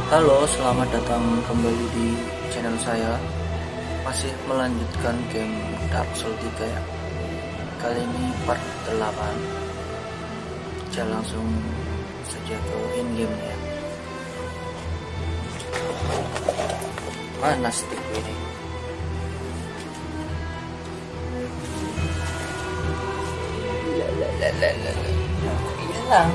Halo, selamat datang kembali di channel saya. Masih melanjutkan game Dark Souls 3 ya. Kali ini part 8. Kita langsung saja ke in game ya. Mana stick ini? Hilang.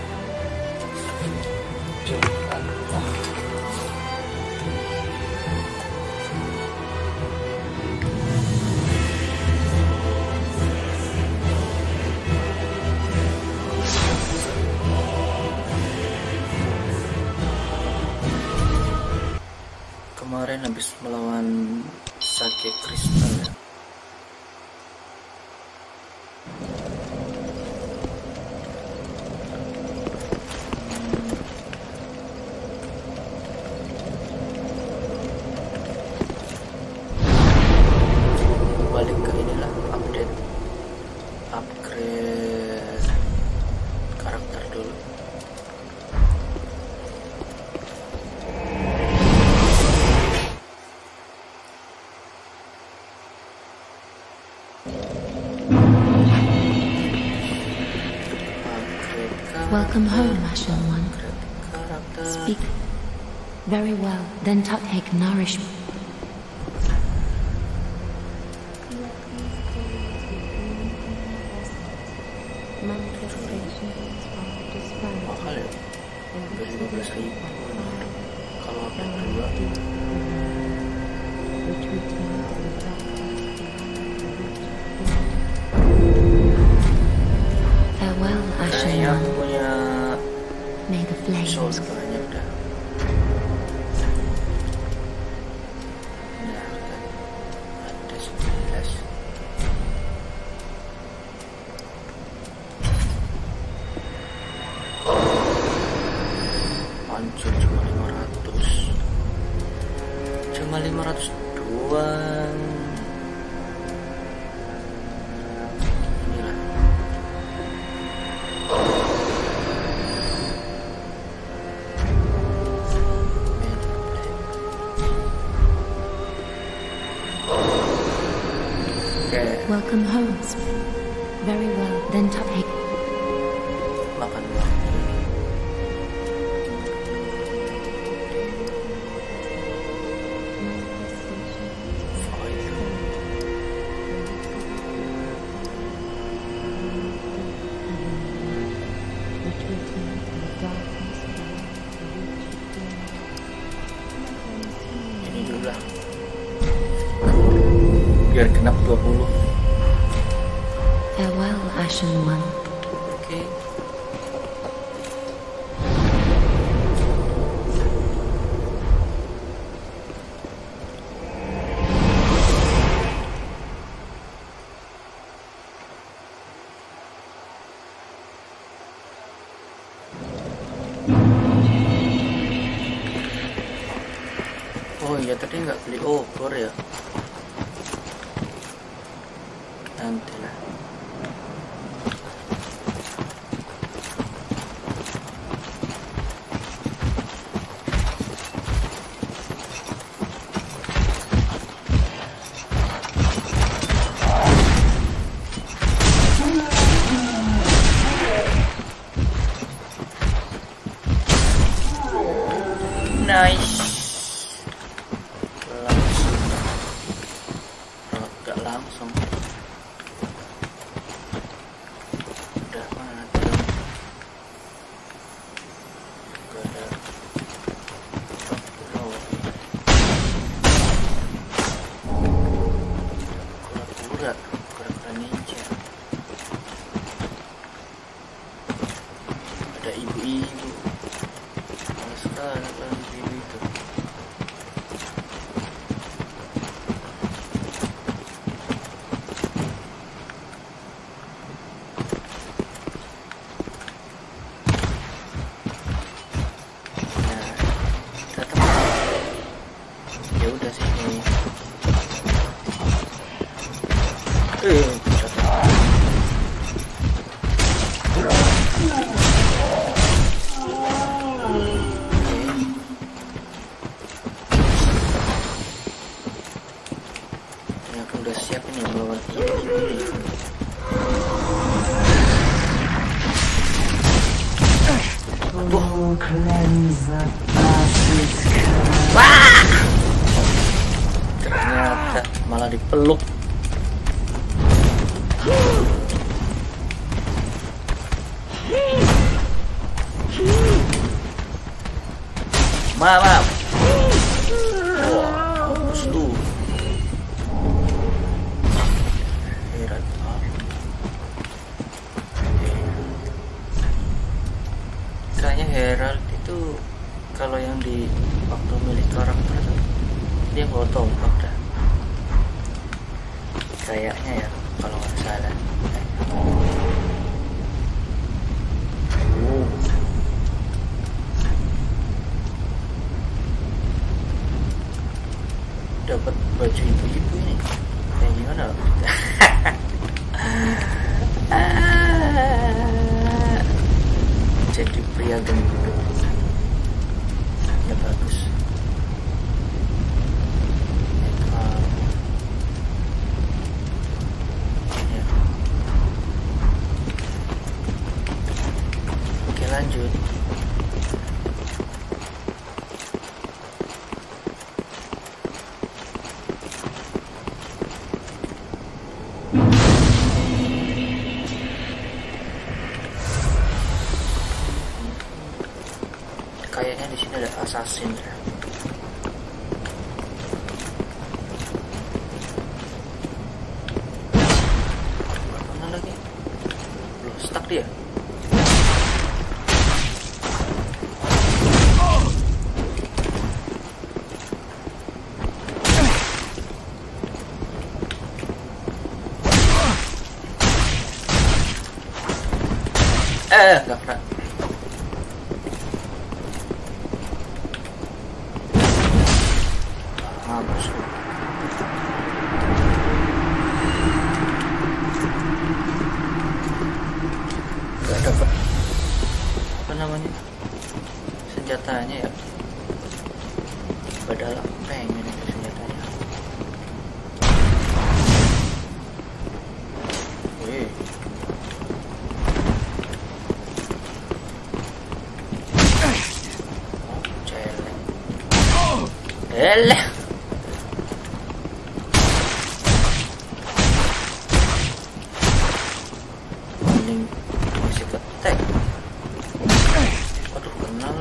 Kemarin habis melawan Sake Crystal ya. Balik ke inilah upgrade karakter dulu. Welcome home, Ashen One. Speak very well, then take nourishment. Mahal ya, udah 15.000 kalau update 2. Farewell, Ashen Kayaknya One. punya May the soul flames segalanya udah. Nah, ada 19. Hancur cuma 500. Cuma 500 doang. Inilah. welcome home. Very well, then take. Makan dulu. Ini dulu lah. Biar genap 20. Farewell, Ashen One. Oke. Oh iya, tadi nggak beli obor ya. Nanti lah. Nice. Langsung. Udah mana tuh? Gak ada. Kura-kura ninja. Ada ibu-ibu. Males sekali kalau ibu-ibu itu. Ya udah sih ini. siap ini melawan ini. Wah! Ternyata malah dipeluk. Maaf. Wah, terus lu. Heran. Kayaknya Herald itu kalau yang di waktu milih karakter tuh dia bawa tombak dah. Kayaknya ya kalau nggak salah. Dapat baju ibu-ibu ini kayak gimana loh? Jadi pria gendut ya bagus. Ya. Oke, lanjut. Kayaknya di sini ada assassin ya. Mana lagi? Loh, stuck dia. Gak pernah. Mampus. Gak dapat apa namanya senjatanya ya. Padahal pengen itu senjatanya. Wih. Elah. Mending masih ketek. Aduh, kenal.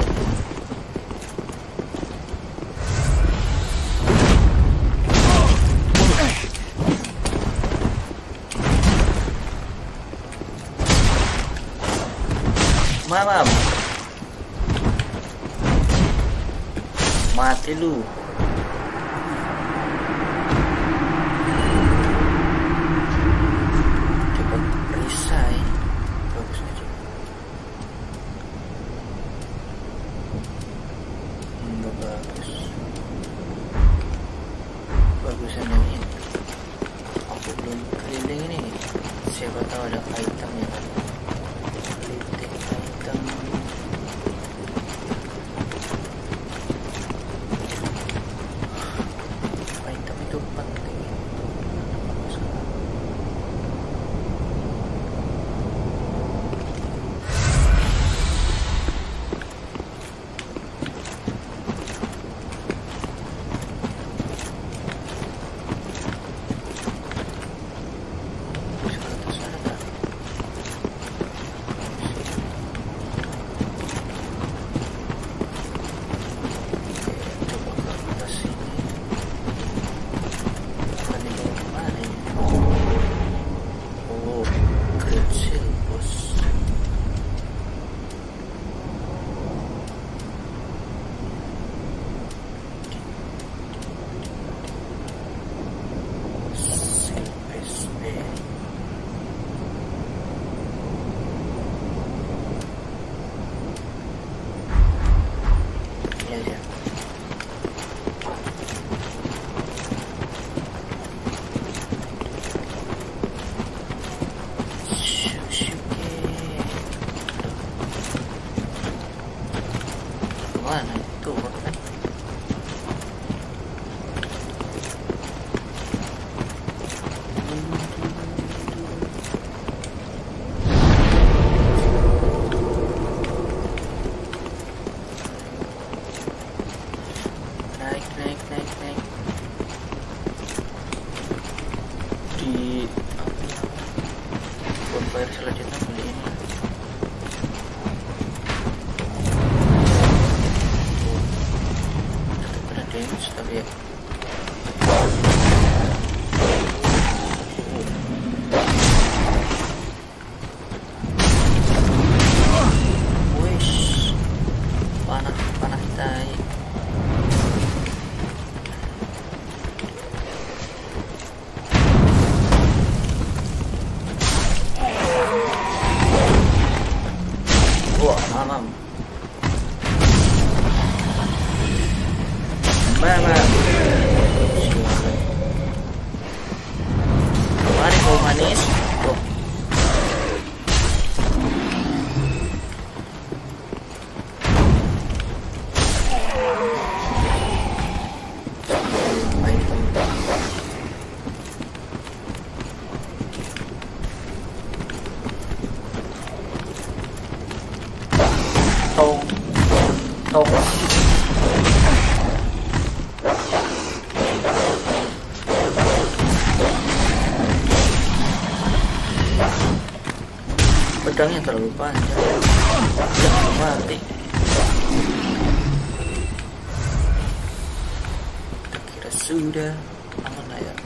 Mamam. Mati lu. Bagusan yang ini. Aku belum keliling ini. Siapa tahu ada item ya. Keliling item. Item itu penting. Mana itu kan? damage tapi ya. Wish, panah tai. Wah, mamam. Mama. Mari kau manis. Oh. Tong. Pedangnya terlalu panjang, jangan mati. Kira sudah aman lah ya.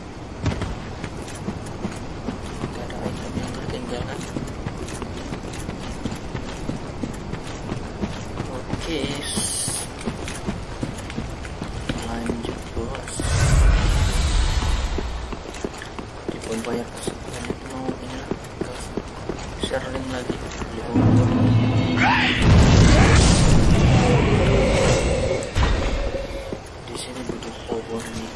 Tidak ada item yang tertinggal kan? Oke, lanjut bos. Di bayar pasukan itu mau ini lah. Share link lagi. Di sini butuh power nih.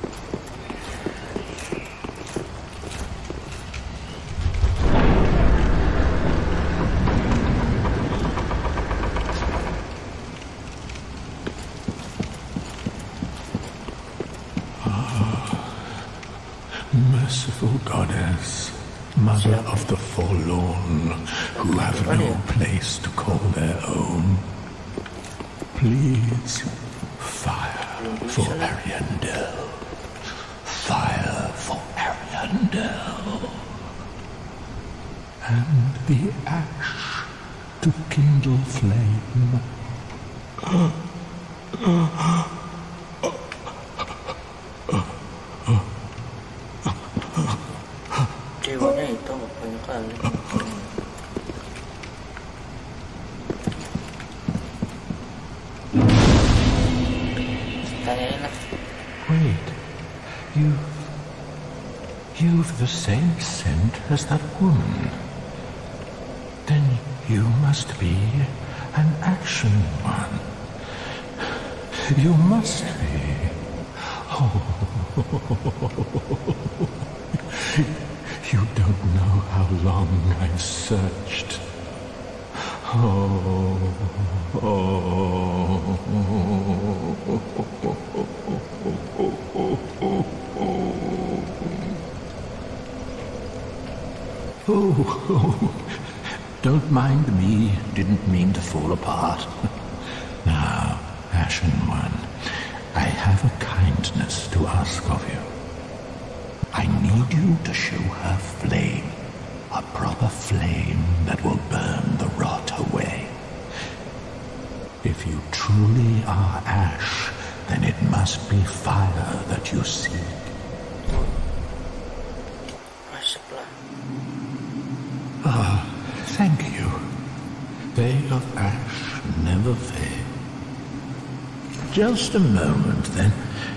Merciful goddess, mother of the forlorn, who have no place to call their own, please, fire for Ariandel. Fire for Ariandel. And the ash to kindle flame. Dewanya itu banyak kali. Tanyain lah. Wait, you've the same scent as that woman. Then you must be an Ashen One. You must be. Oh. You don't know how long I've searched. Oh, don't mind me. Didn't mean to fall apart. Now, Ashen One, I have a kindness to ask of you. I need you to show her flame, a proper flame that will burn the rot away. If you truly are ash, then it must be fire that you seek. Ah, thank you. They of ash never fail. Just a moment, then.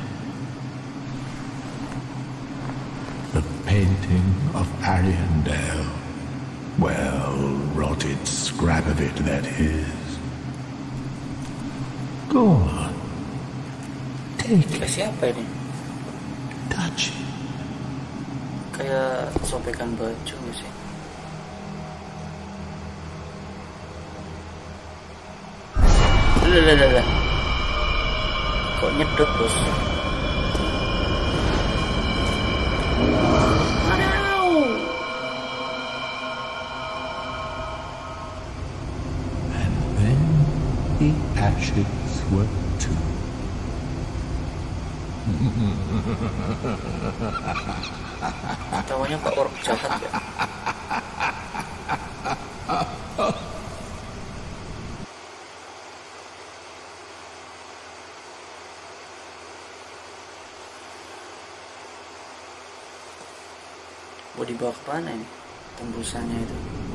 The painting of Ariandel. Well, rotted scrap of it, that is. Go on. Take it. Siapa ini? Touch it. Kayak sobekan baju sih. Lalalala. Kok nyedot bos? And then the ashes were too. Tawanya Pak Ork jahat ya. Mau dibawa ke mana ini tembusannya itu?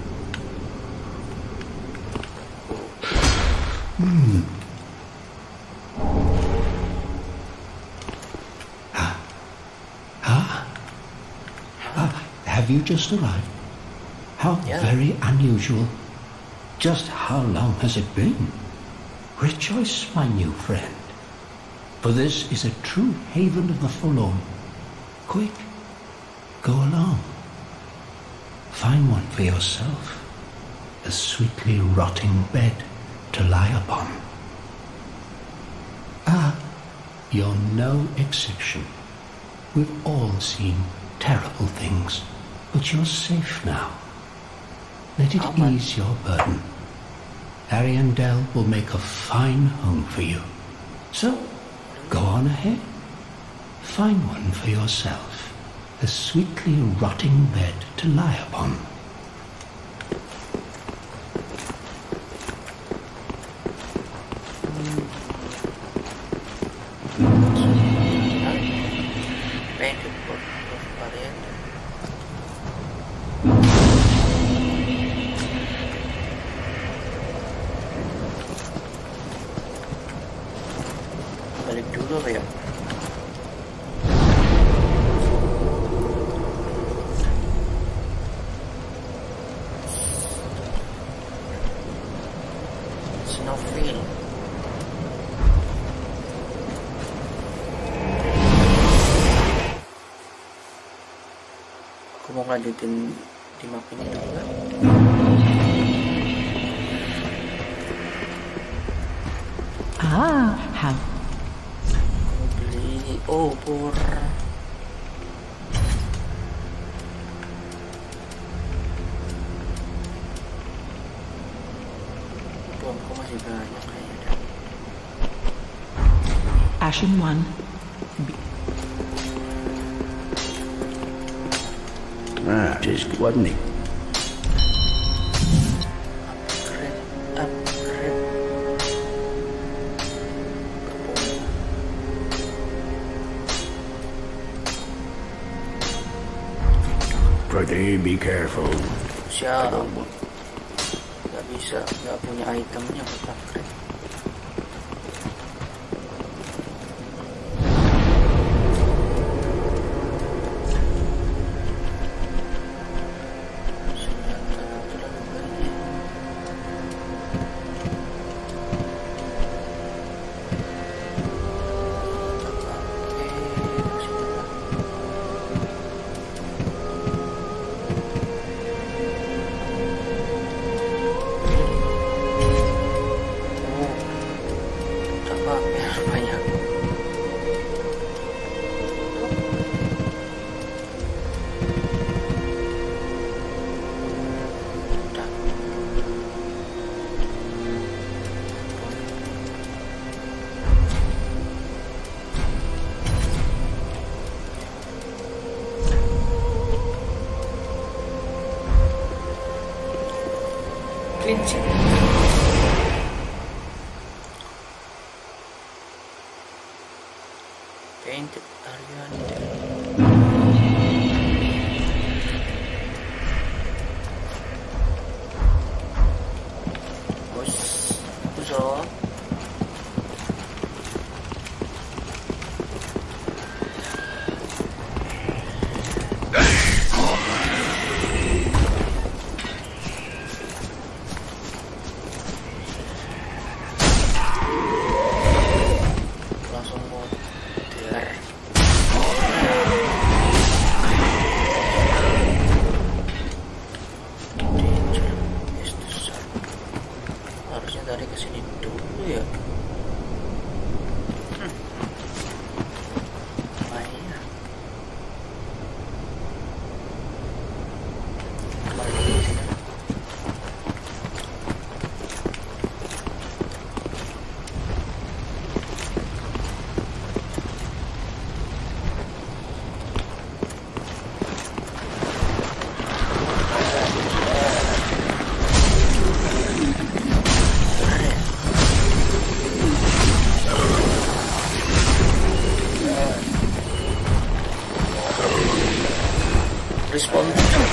Have you just arrived? How very unusual. Just how long has it been? Rejoice, my new friend, for this is a true haven of the forlorn. Quick, go along. Find one for yourself, a sweetly rotting bed to lie upon. You're no exception. We've all seen terrible things, but you're safe now. Let it ease your burden. Ariandel will make a fine home for you. So, go on ahead. Find one for yourself, a sweetly rotting bed to lie upon. Balik dulu apa ya? Snowfield. Aku mau lanjutin di map ini juga. How? Beli obor. Bomku masih banyak kayaknya. Ashen One. Just wasn't it? Upgrade. Pretty be careful. Siap. Gak bisa, gak punya itemnya buat upgrade. Clinching. Painted Bos, Buzo. Langsung muter. Respon.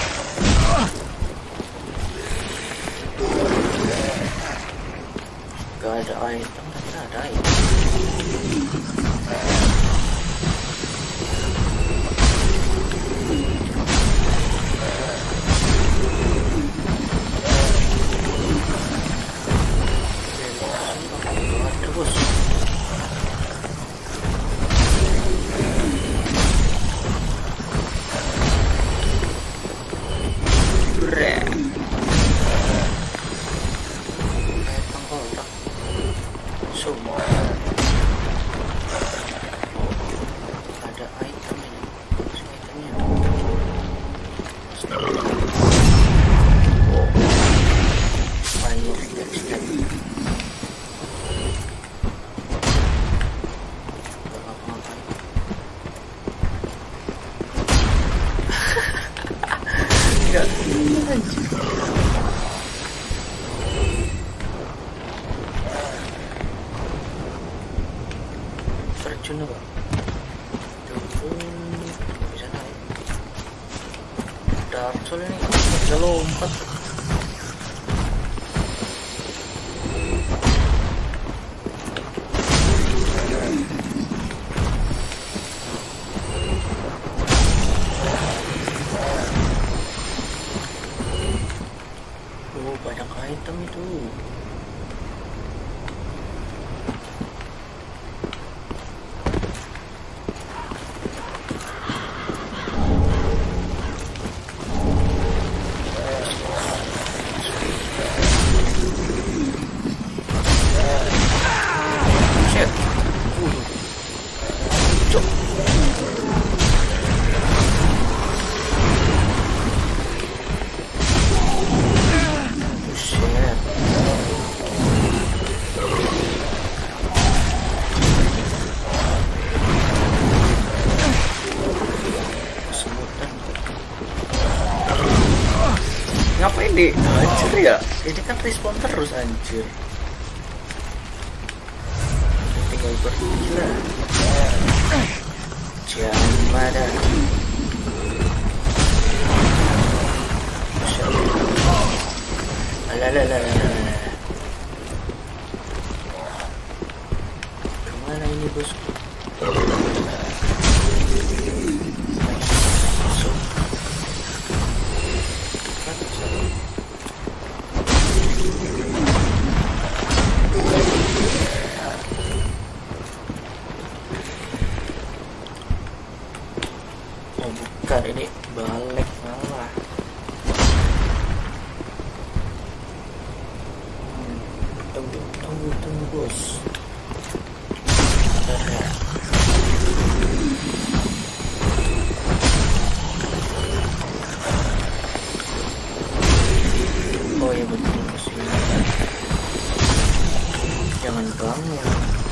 Gak ada item, tapi ada item. Terus. Semua ada item ini, itemnya. Oh, file of text. Enggak, anjir. Terjun apa? Turun, bisa naik. Dark Soul ini bisa lompat. Oh, banyak item itu. Ngapain deh? Anjir ya, ini kan respon terus anjir. Tinggal bergila. Jangan ada. Alalala. Kemana ini bosku? Oh bukan, ini balik malah. Tunggu bos. Oh ya betul bos. Jangan bangun.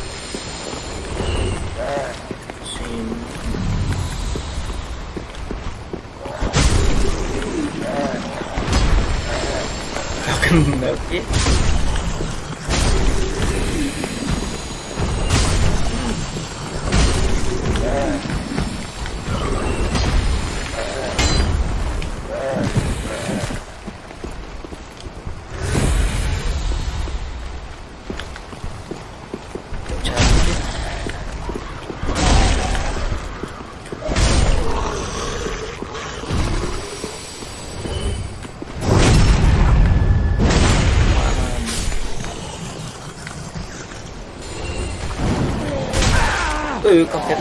Sini. Oke. Kaget.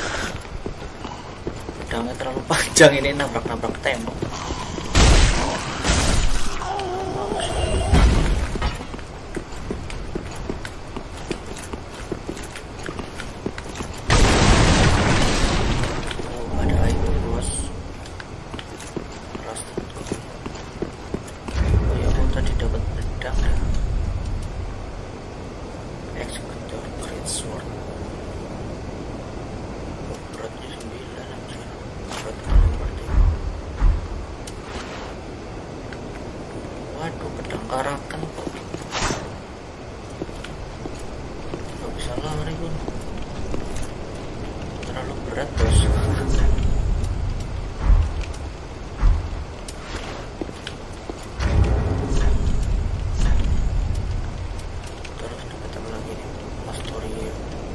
Pedangnya terlalu panjang, ini nabrak-nabrak tembok. berat bos. Terus dapat apa lagi nih? Astoria.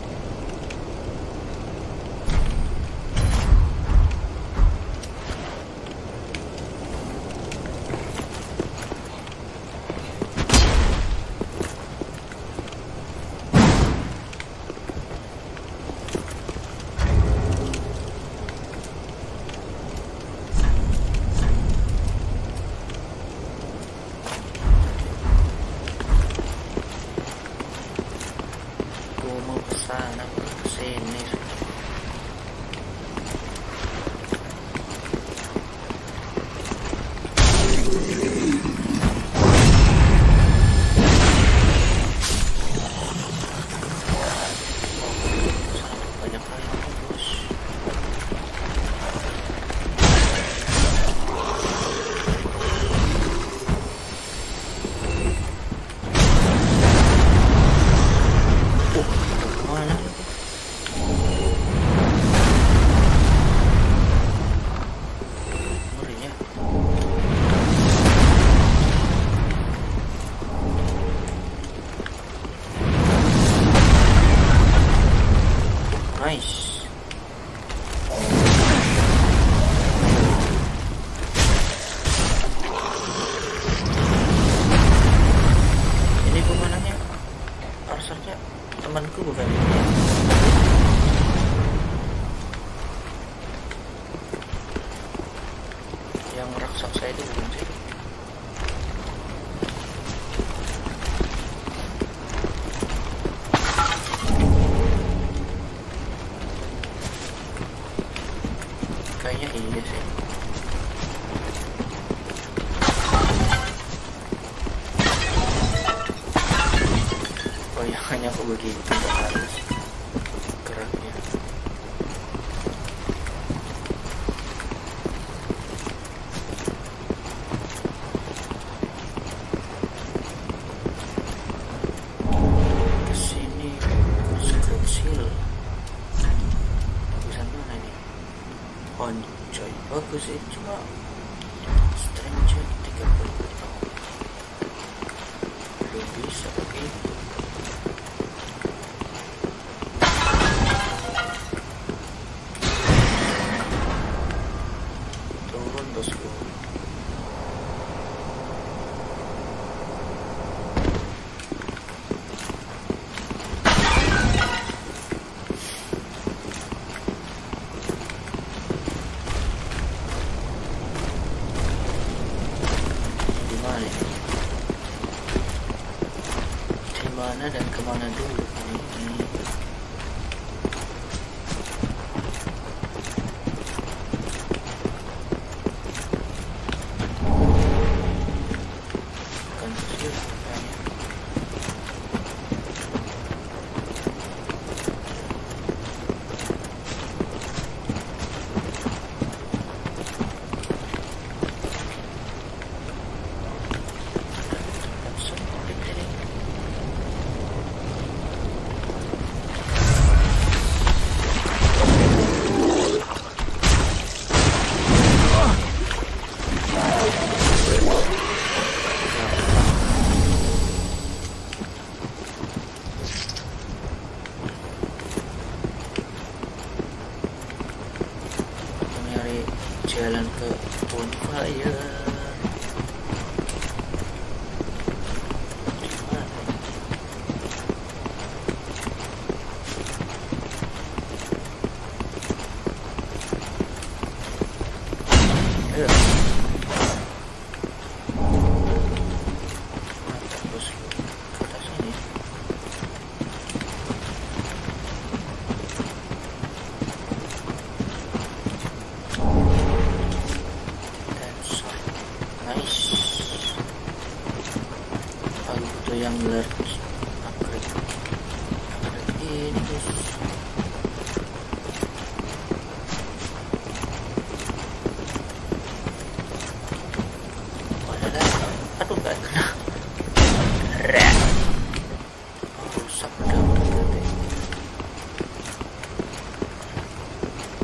Sana ke sini. Banyak kali bos. Nice. Ini pemanahnya arsernya temanku bukan ini. Yang raksasa itu bukan sih. Kayaknya iya sih. Bayangannya kok begitu, nggak harus geraknya. Kesini Secret Seal. Bagusan mana ini? Anjay, bagus sih, cuma Stranger 30 tahun belum bisa begitu. Turun bosku. Dimana dan kemana dulu ini? Bukan kecil kayaknya. Jalan ke bonfire. Ayo. Mantap bosku, ke atas sini. Nice. Aku butuh yang large upgrade. Ini guys. Aduh, gak kena. Red. Rusak udah berarti.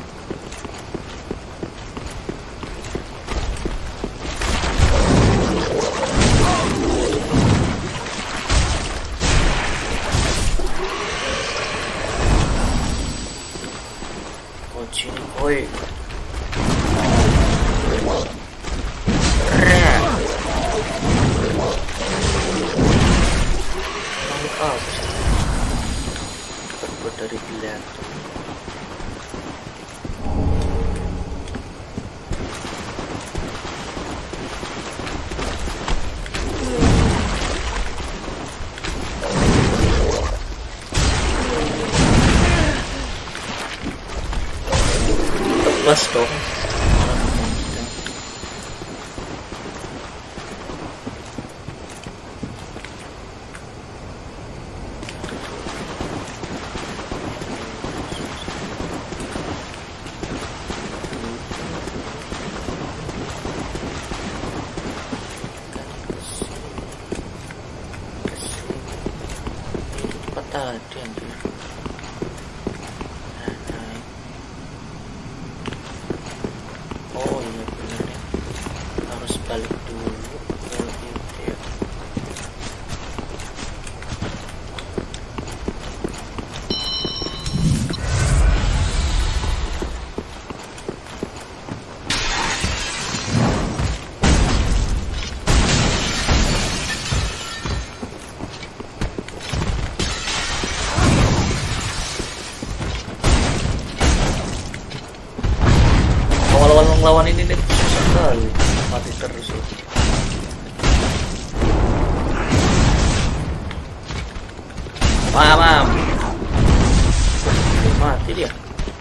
lewat sini, boy. Terbuat dari batu. Tebas dong. Tadi anjir. Oh iya bener ya, harus balik dulu ke itu ya. Awal-awal ngelawan ini nih susah sekali, mati terus ya. Paham. Mati dia.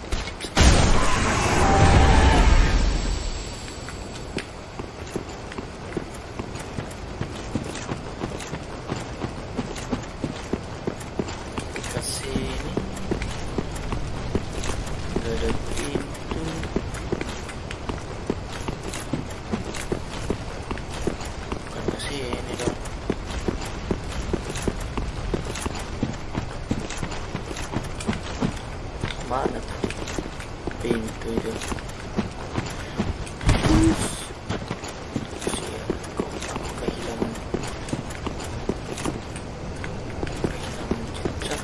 Ke sini. Gak ada pintu. Ini dong. Mana tadi pintu itu? Kok aku kehilangan jejak.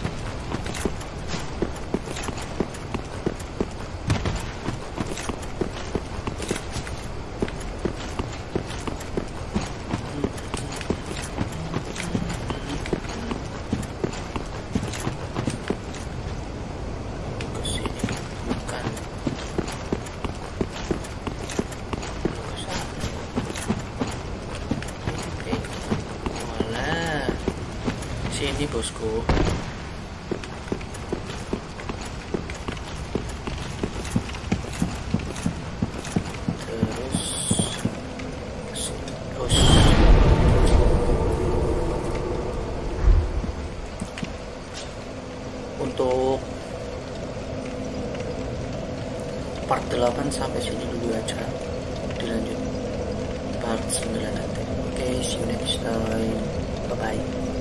Sini bosku. Terus untuk part 8 sampai sini dulu aja, dilanjut part 9 nanti. Oke, see you next time, bye bye.